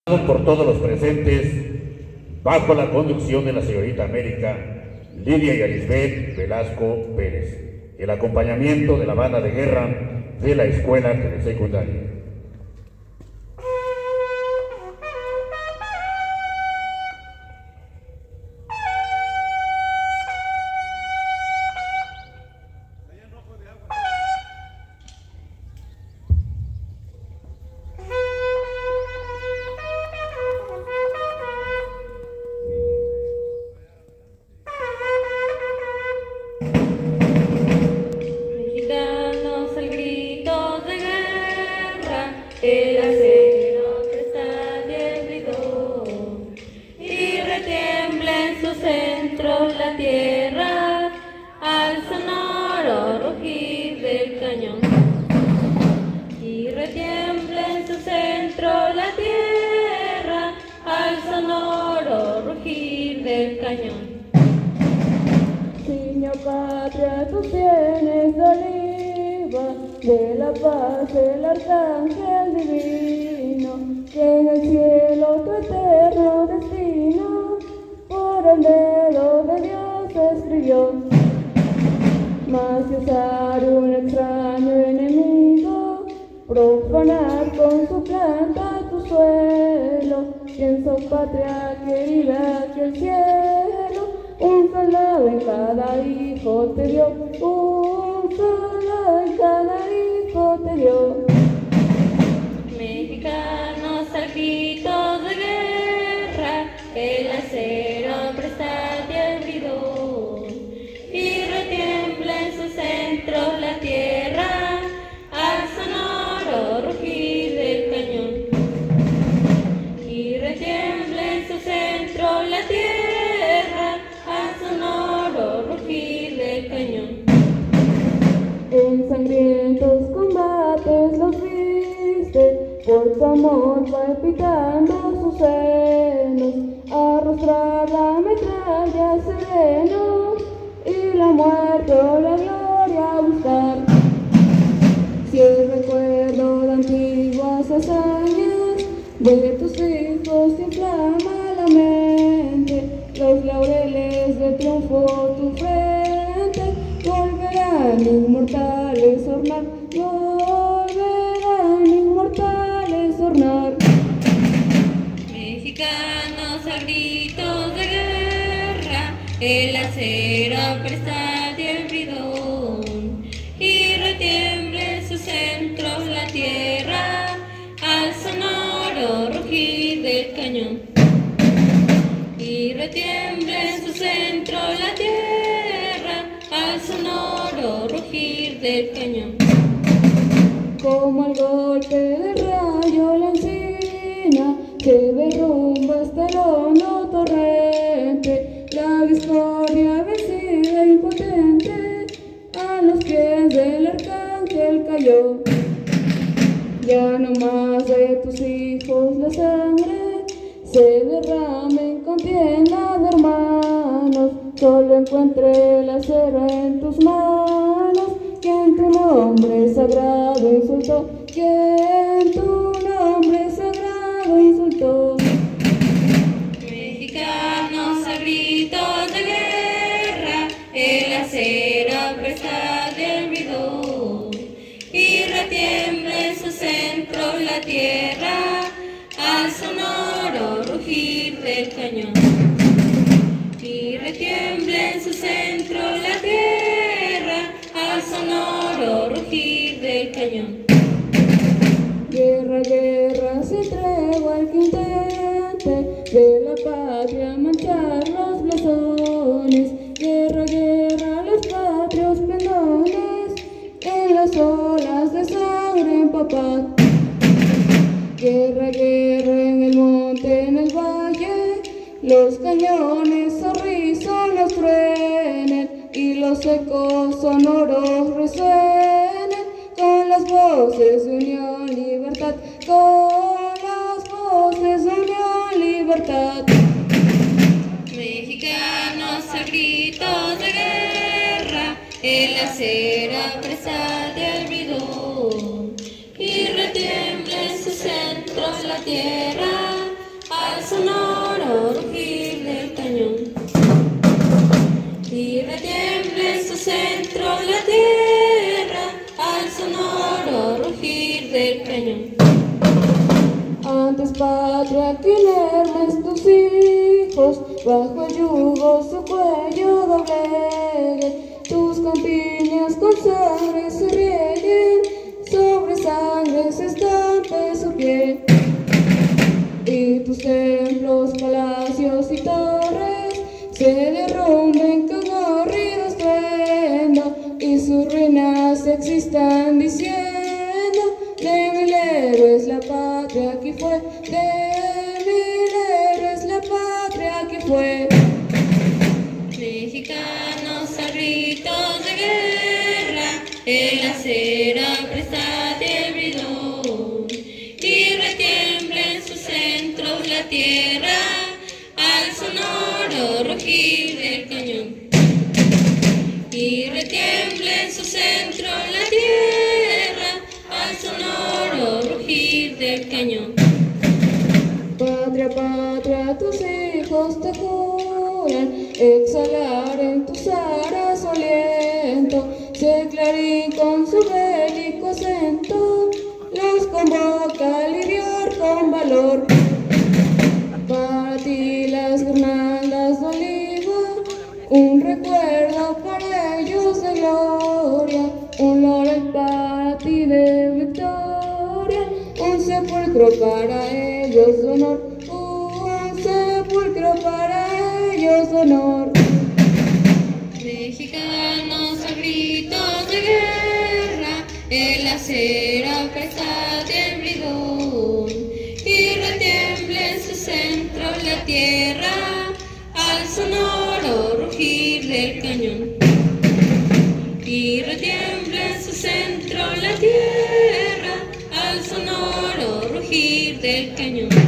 por todos los presentes, bajo la conducción de la señorita América Lidia y Alisbeth Velasco Pérez, el acompañamiento de la banda de guerra de la escuela telesecundaria. El acero presta el bridón y retiembla en su centro la tierra al sonoro rugir del cañón. Y retiembla en su centro la tierra al sonoro rugir del cañón. Niña patria, tú tienes oliva, de la paz el arcángel divino, que en el cielo tu eterno destino por el dedo de Dios escribió. Mas si usar un extraño enemigo, profanar con su planta tu suelo, pienso patria querida que el cielo un soldado en cada hijo te dio, un soldado en cada hijo te dio. Mexicanos al grito de guerra, el acero presta el bridón y retiembla en su centro la tierra al sonoro rugir del cañón. Y retiembla en su centro la tierra al sonoro rugir del cañón. En sangrientos combates los viste, por tu amor palpitando sus senos, arrostrar la metralla sereno y la muerte o la gloria buscar. Si el recuerdo de antiguas hazañas de tus hijos te inflama la mente, los laureles de triunfo tu frente volverán inmortales a ornar, volverán inmortales a ornar. Mexicanos al grito de guerra, el acero presta el bridón y retiembla en su centro la tierra al sonoro rugir del cañón. Y retiembla en su centro la tierra al sonoro rugir del cañón. Como el golpe del rayo la encina que derrumba hasta el hondo torrente, la discordia vencida e impotente a los pies del arcángel cayó. Ya no más de tus hijos la sangre se derrame en contienda de hermanos, solo encuentre el acero en tus manos, quien tu nombre sagrado insultó, quien tu nombre sagrado insultó. Mexicanos al grito de guerra, el acero presta el bridón y retiembla en su centro la tierra al sonoro rugir del cañón. Y retiembla en su centro la tierra al sonoro rugir del cañón. Guerra, guerra, sin tregua el que intente de la patria manchar los blasones. Guerra, guerra, los patrios pendones en las olas de sangre empapar. Guerra, guerra en el monte, en el valle, los cañones horrísonos truenen y los ecos sonoros resuenen con las voces de unión, libertad, con las voces de unión, libertad. Mexicanos al grito de guerra, el acero presta el bridón y retiembla en su centro la tierra sonoro rugir del cañón. Y retiembla en su centro la tierra al sonoro rugir del cañón. Antes patria que inermes tus hijos, bajo el yugo su cuello doblegue, tus campiñas con sangre se rieguen, sobre sangre se estampe su piel. Y tus templos, palacios y torres se derrumben con horrido estruendo, y sus ruinas existan diciendo: de mil héroes la patria que fue, de mil héroes la patria que fue. Mexicanos a gritos de guerra, el acero presta el bridón, y retiembla en sus centros la tierra al sonoro rugir del cañón. Y retiembla en su centro la tierra al sonoro rugir del cañón. Patria, patria, tus hijos te juran exhalar en tus aras su aliento, si el clarín con su bélico acento los convoca a lidiar con valor. Para ti las guirnaldas de oliva, un recuerdo para ellos de gloria, un laurel para ti de victoria, un sepulcro para ellos de honor, un sepulcro para ellos de honor. Mexicanos a gritos de guerra, el acero presta el bridón, y retiembla en su centro la tierra al sonoro rugir del cañón. Y retiembla en su centro la tierra al sonoro rugir del cañón.